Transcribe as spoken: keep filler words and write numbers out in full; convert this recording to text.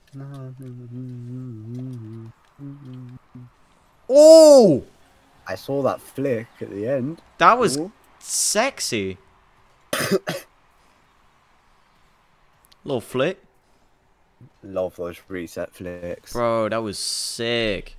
Oh! I saw that flick at the end. That was Ooh. sexy. Little flick. Love those reset flicks. Bro, that was sick.